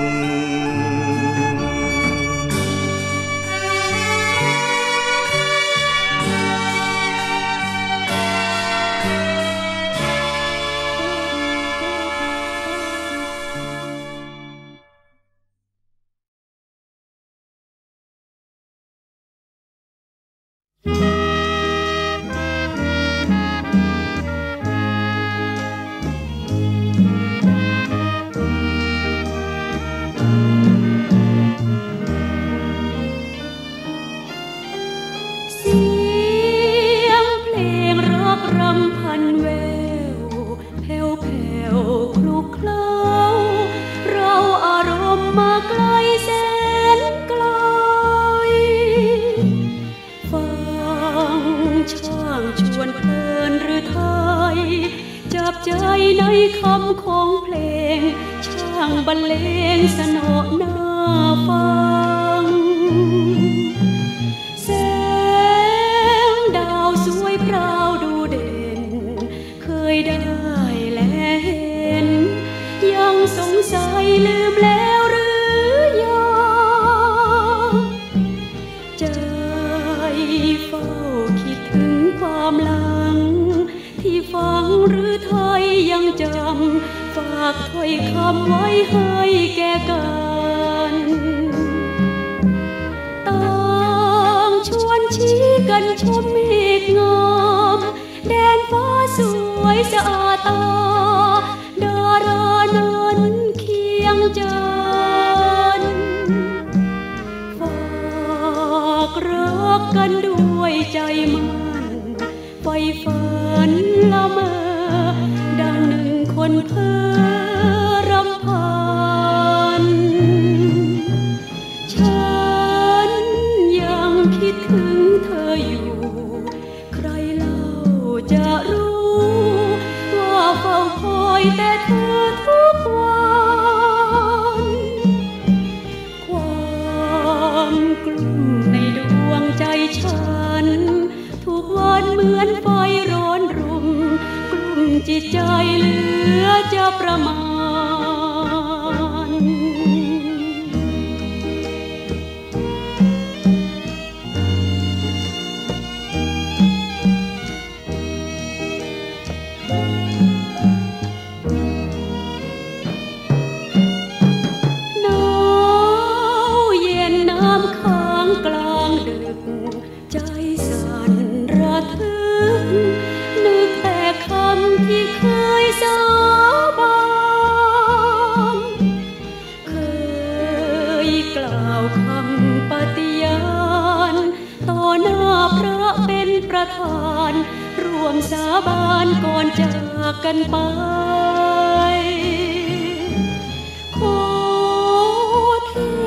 ร่วมสาบานก่อนจากกันไป ขอเทพ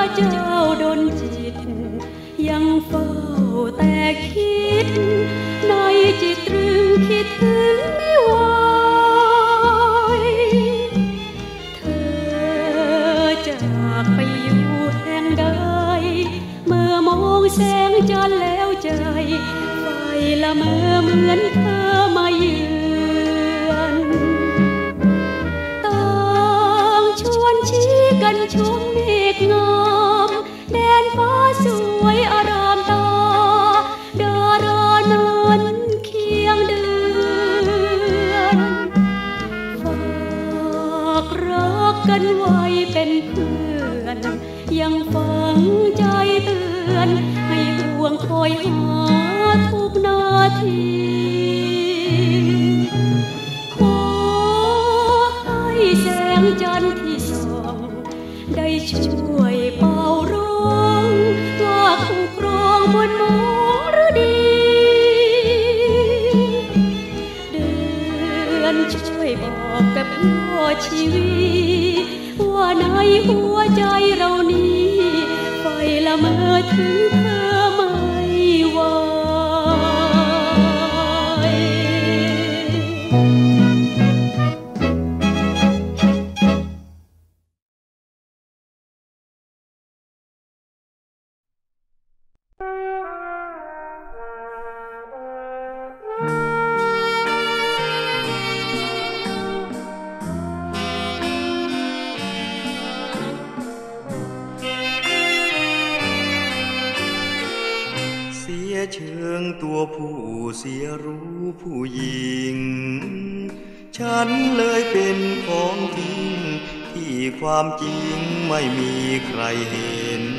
เจ้าดลจิตยังเฝ้าแต่คิดในจิตตรึงคิดถึงไม่ไหวเธอจากไปอยู่แห่งใดเมื่อมองแสงจันทร์แล้วใจไฟละเมอเหมือนเธอมาเยือนต่างชวนชี้กันชมเมฆงามแดนฟ้าสวยอารามตาดารานั้นเคียงเดือนฝากรักกันไว้เป็นเพื่อนยังฝังใจเตือนให้ห่วงคอยหาทุกนาทีขอให้แสงจันทร์ที่ส่องได้ช่วยเป่าร้องว่าคู่ครองบนหมองฤดีเดือนช่วยบอกกับยอดชีวิตว่าในหัวใจเรานี้ไฟละเมอถึงเธอไม่ไหว
เชิงตัวผู้เสียรู้ผู้หญิงฉันเลยเป็นของทิ้งที่ความจริงไม่มีใครเห็น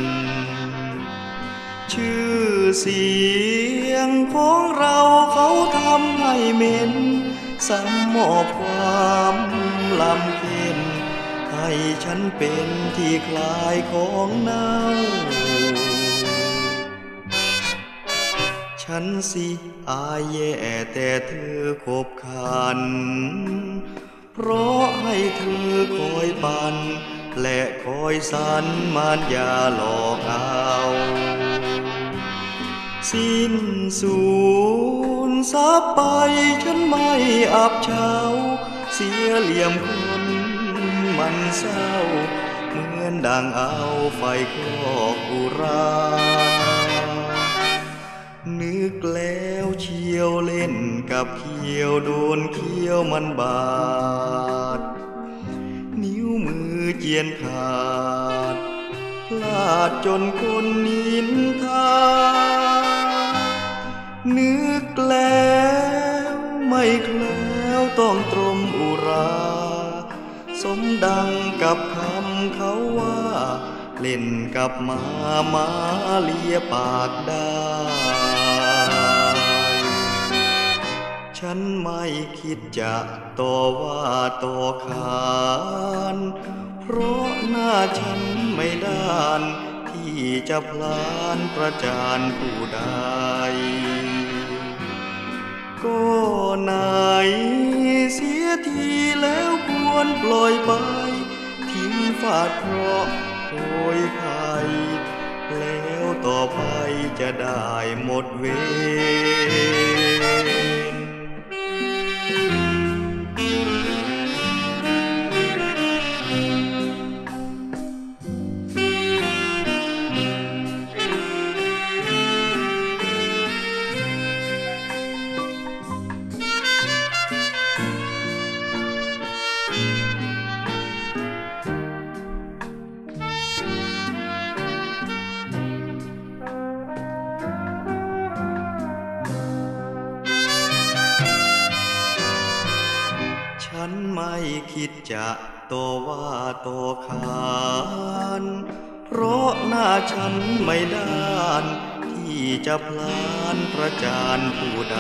ชื่อเสียงของเราเขาทำให้เหม็นสำมอบความลำเค็ญให้ฉันเป็นที่คลายของเน่าฉันสิอายแย่แต่เธอคบคันเพราะให้เธอคอยปันและคอยสันมารยาหลอกเอาสิ้นสูญสับไปฉันไม่อับเฉาเสียเหลี่ยมคนมันเศร้าเหมือนดังเอาไฟคลอกอุรานึกแล้วเชียวเล่นกับเขียวโดนเขียวมันบาดนิ้วมือเจียนขาดพลาดจนคนนินทานึกแล้วไม่แคล้วต้องตรมอุราสมดังกับคำเขาว่าเล่นกับหมาหมาเลียปากได้ฉันไม่คิดจะต่อว่าต่อขานเพราะหน้าฉันไม่ด้านที่จะพลานประจานผู้ใดก็ไหนเสียทีแล้วควรปล่อยไปทิ้งฟาดเคราะห์โอยภัยแล้วต่อไปจะได้หมดเวรฉันไม่คิดจะต่อว่าต่อขานเพราะหน้าฉันไม่ด้านที่จะพลานประจานผู้ใด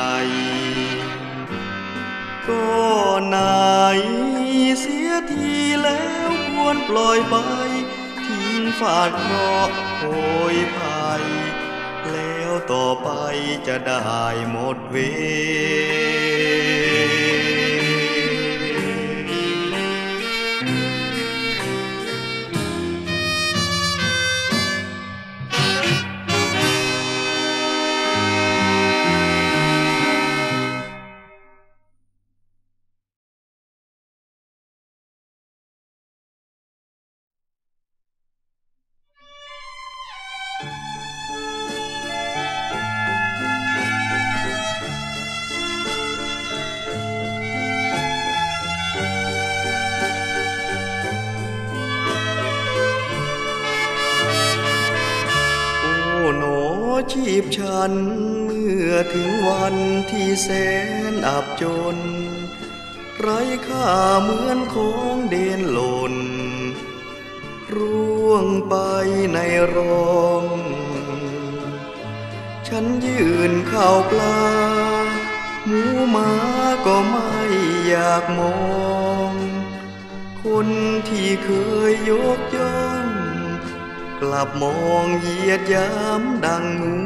ก็ไหนเสียทีแล้วควรปล่อยไปทิ้งฟาดเคราะห์โอยภัยแล้วต่อไปจะได้หมดเวรชีพฉันเมื่อถึงวันที่แสนอับจนไร้ค่าเหมือนของเด่นหล่นร่วงไปในร่องฉันยืนข้าวปลาหมูหมาก็ไม่อยากมองคนที่เคยยกย่องกลับมองเหยียดหยามดังงู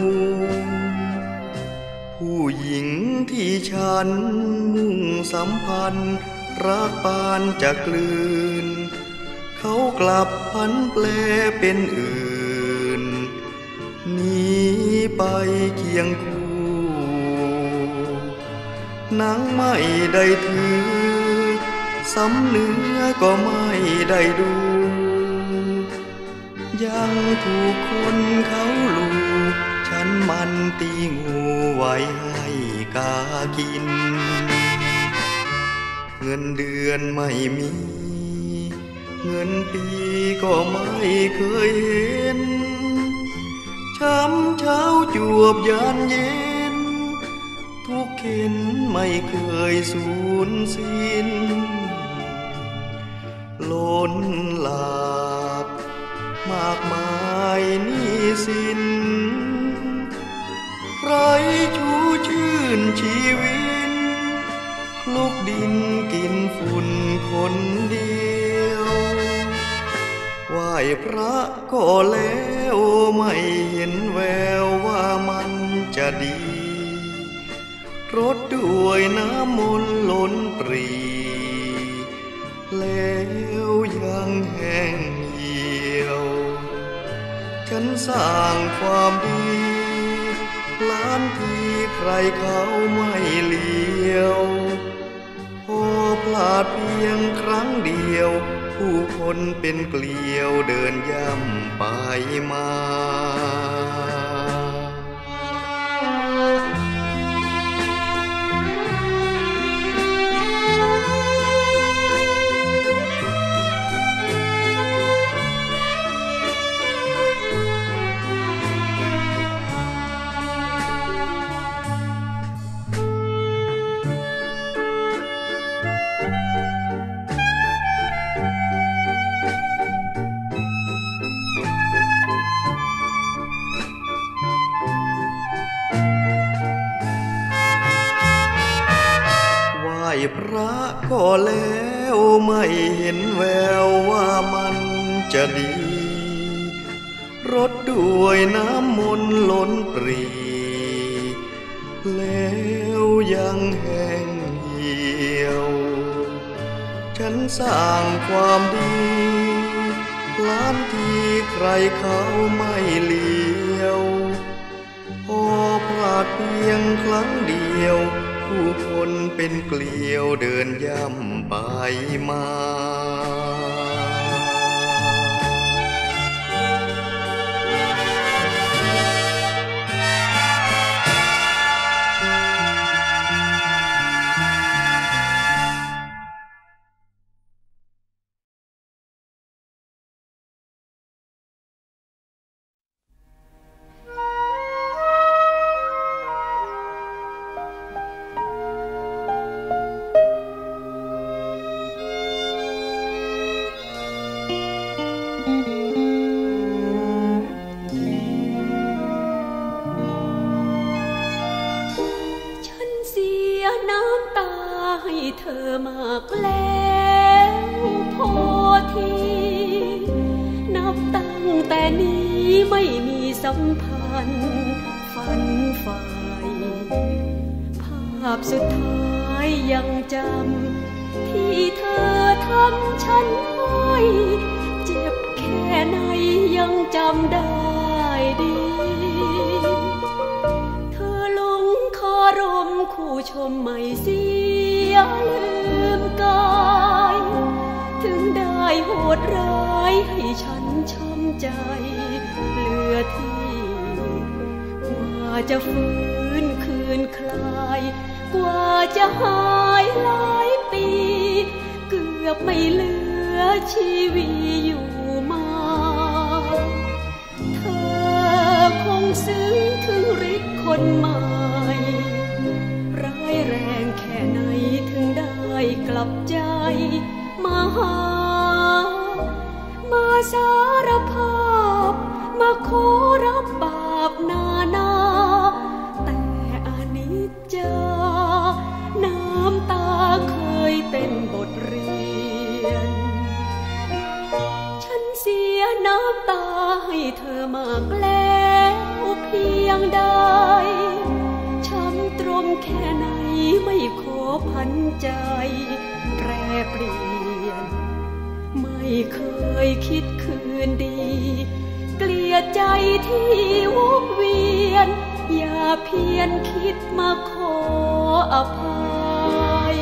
ผู้หญิงที่ฉันมุ่งสัมพันธ์รักปานจะกลืนเขากลับพันแปลเป็นอื่นหนีไปเคียงคู่หนังไม่ได้ถือสำเนื้อก็ไม่ได้ดูยังถูกคนเขาลูฉันมันตีงูไว้ให้กากินเงินเดือนไม่มีเงินปีก็ไม่เคยเห็นช้ำเช้าจวบยานเย็นทุกเข็นไม่เคยสูญสิ้นล้นหลาบมากมายหนี้สินไร้ชูชื่นชีวิตคลุกดินกินฝุ่นคนเดียวไหว้พระก็แล้วไม่เห็นแววว่ามันจะดีรดด้วยน้ำมนต์ล้นปรีแล้วยังแห้งเหี่ยวฉันสร้างความดีล้านทีใครเขาไม่เลี้ยวพอพลาดเพียงครั้งเดียวผู้คนเป็นเกลียวเดินย่ำไปมาพระก็แล้วไม่เห็นแววว่ามันจะดีรดด้วยน้ำมนต์ล้นปรีแล้วยังแห้งเหี่ยวฉันสร้างความดีล้านทีใครเขาไม่เลี้ยวพอพลาดเพียงครั้งเดียวผู้คนเป็นเกลียวเดินย่ำไปมาให้เธอมากแล้วพอทีนับตั้งแต่นี้ไม่มีสัมพันธ์ฝันฝ่ายภาพสุดท้ายยังจำที่เธอทำฉันให้เจ็บแค่ไหนยังจำได้ดีเธอหลงคารมคู่ชมไม่เสียลืมกายถึงได้โหดร้ายให้ฉันช้ำใจเหลือที่กว่าจะฟื้นคืนคลายกว่าจะหายหลายปีเกือบไม่เหลือชีวิตอยู่มาเธอคงซึ้ง
เธอมากแล้วเพียงใดช้ำตรมแค่ไหนไม่ขอพันใจแปรเปลี่ยนไม่เคยคิดคืนดีเกลียดใจที่วกเวียนอย่าเพียรคิดมาขออภัย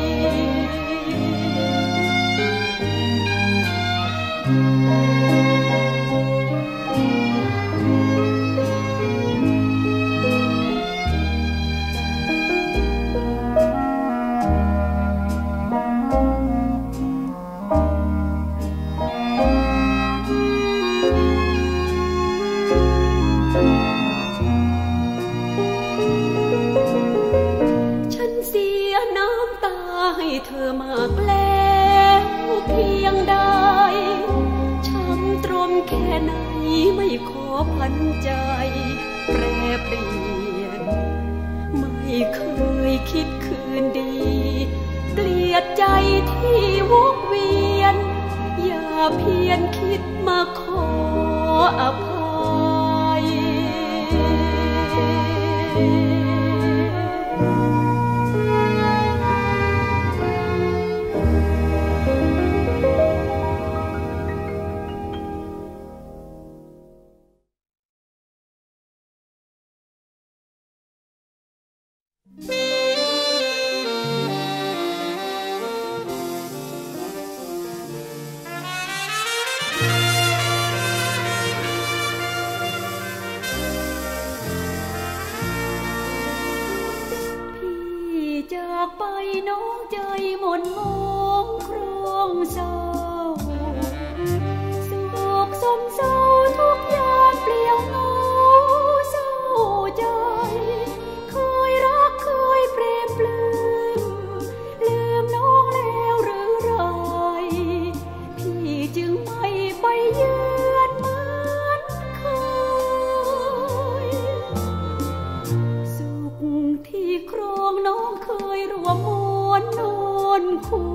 ให้เธอมากแล้วเพียงใดช้ำตรมแค่ไหนไม่ขอพันใจแปรเปลี่ยนไม่เคยคิดคืนดีเกลียดใจที่วกเวียนอย่าเพียรคิดมาขออภัยจากไปน้องใจหม่นหมองครองเศร้าโศกสมเศร้าทุกอย่างเปลี่ยวเหงาเศร้าใจเคยรักเคยเปรมปลื้มลืมน้องแล้วหรือไรพี่จึงไม่ไปเยือนเหมือนเคยสุขที่ครองน้องเคยรวมมวลนอนคู่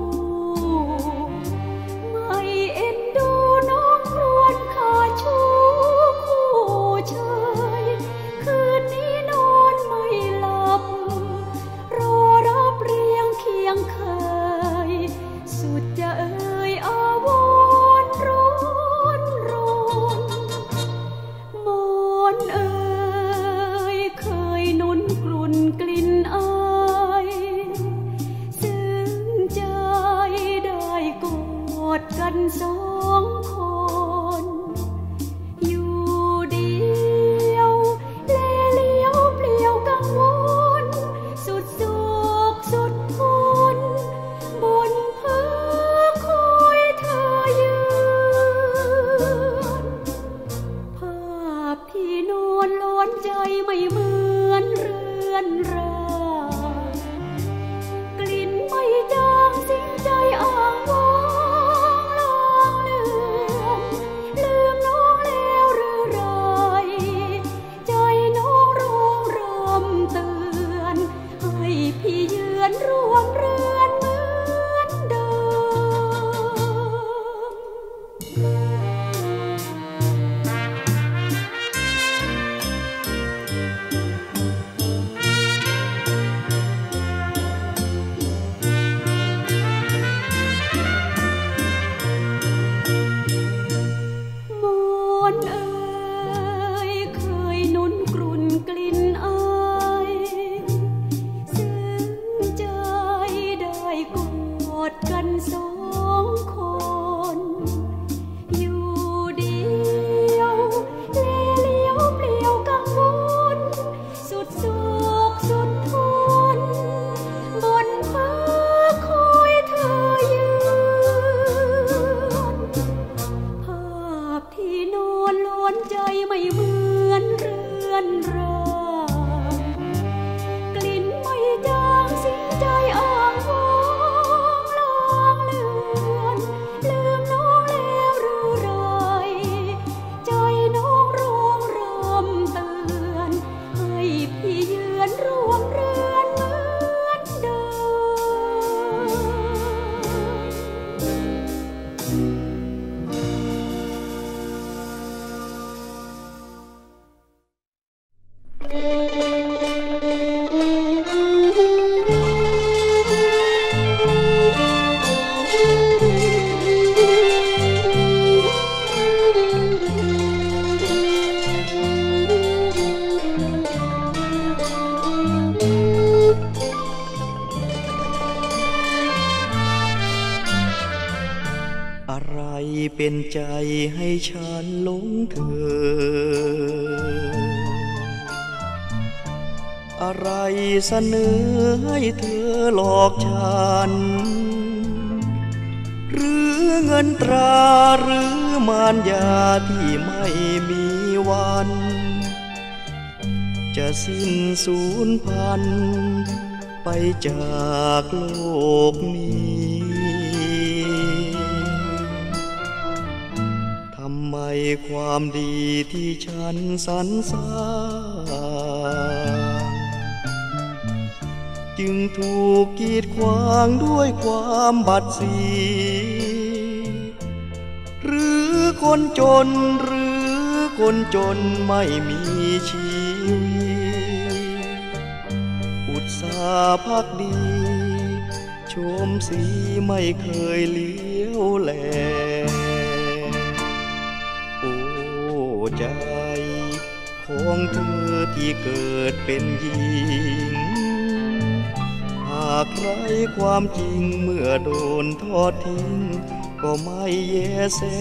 ไม่เอ็นดูน้องครวญขาชู้คู่เชยคืนนี้นอนไม่หลับรอรับเรียงเคียงเคยสุดจะเอ่ยอาวรณ์ร้อนรนมนเอ่ยเคยนุนกลุ่นกลิ่นอายซึ้งใจได้กอดกันสองคนอยู่เดียวแลเลี้ยวเปลี่ยวกังวลสุดสุขสุดคนบนพื้นคอยเธอยืนภาพที่นวลล้วนใจไม่เหมือนเรือนรากลิ่นไม่จางสิ้นใจอ่างว้างลางเลือนลืมน้องแล้วหรือไรใจน้องร้องรำเตือนให้พี่เยือนร่วมเรือนเหมือนเดิม
เ
เป็นใจให้ฉันหลงเธออะไรเสนอให้เธอหลอกฉันหรือเงินตราหรือมารยาที่ไม่มีวันจะสิ้นสูญพันธุ์ไปจากโลกนี้ทำไมความดีที่ฉันสรรสร้างจึงถูกกีดขวางด้วยความบัดสีหรือคนจนหรือคนจนไม่มีชีวิตอุตสาห์พักดีโฉมสีไม่เคยเลี้ยวแลโอ้ใจของเธอที่เกิดเป็นหญิงหากใครความจริงเมื่อโดนทอดทิ้งก็ไม่แยแส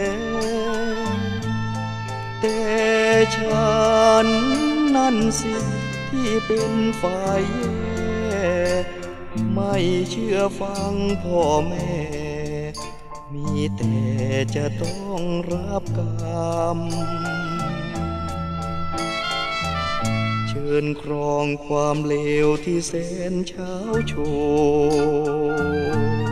แต่ฉันนั่นสิที่เป็นฝ่ายแย่ไม่เชื่อฟังพ่อแม่มีแต่จะต้องรับกรรมเชิญครองความเลวที่แสนเช้าโชว์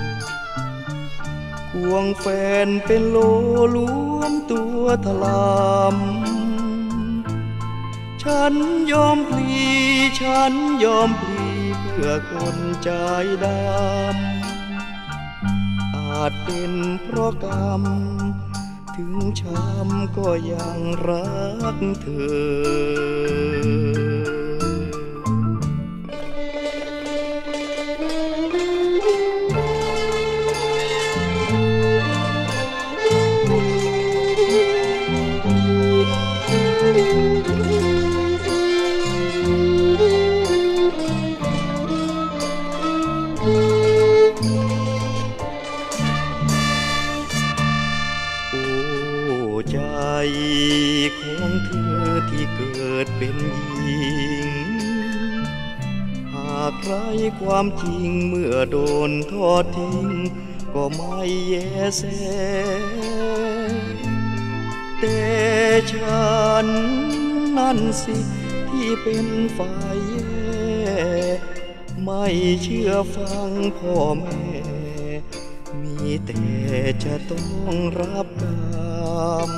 ควงแฟนเป็นโลล้วนตัวถลำฉันยอมพลีฉันยอมพลีเพื่อคนใจดำอาจเป็นเพราะกรรมถึงช้ำก็ยังรักเธอใจของเธอที่เกิดเป็นหญิงหากใครความจริงเมื่อโดนทอดทิ้งก็ไม่แยแสแต่ฉันนั่นสิที่เป็นฝ่ายแย่ไม่เชื่อฟังพ่อแม่มีแต่จะต้องรับกรรม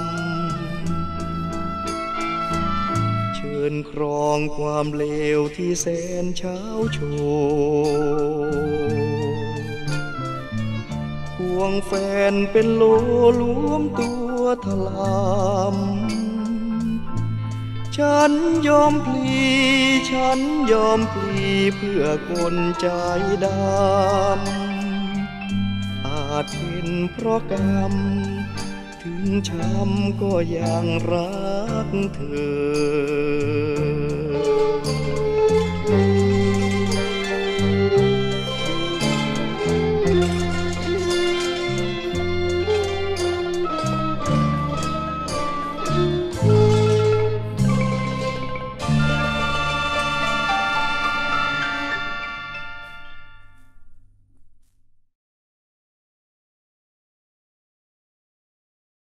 เชิญครองความเลวที่แสนเช้าโชว์ควงแฟนเป็นโลล้วมตัวถลำฉันยอมพลีฉันยอมพลีเพื่อคนใจดำอาจเป็นเพราะกรรมถึงช้ำก็ยังรักเธอ